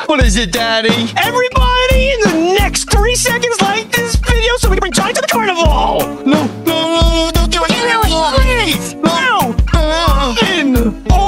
What is it, Daddy? Everybody, in the next 3 seconds, like this video so we can bring Johnny to the carnival. No, don't do it. Please, no. In